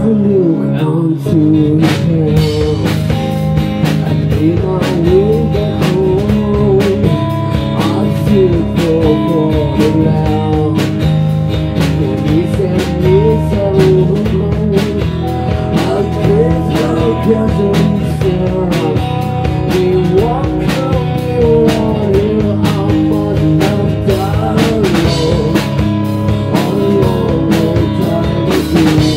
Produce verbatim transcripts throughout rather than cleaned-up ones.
look onto the hill. I need my way back home. I still go for the loud. Police and police are overgrown. I guess my cousins still. We walk from here on here. I must have died alone. All alone, long time ago.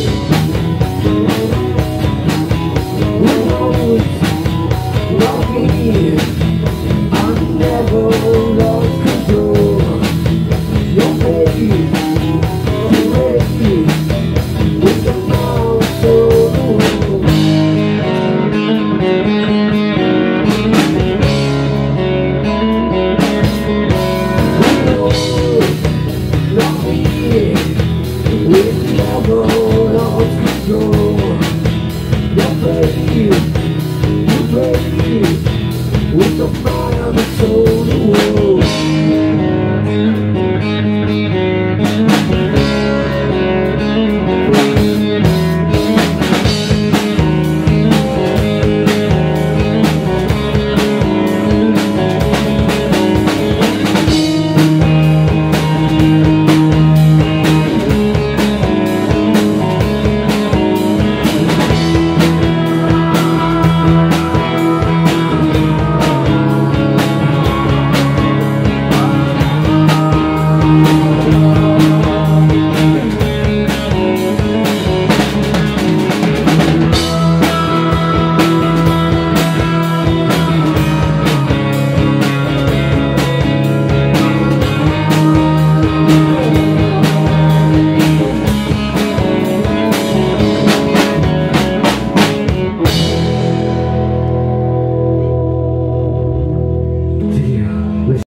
I never lost control. Your face, your face, with the mouth so not me, we never lost control. Your face, your face, with the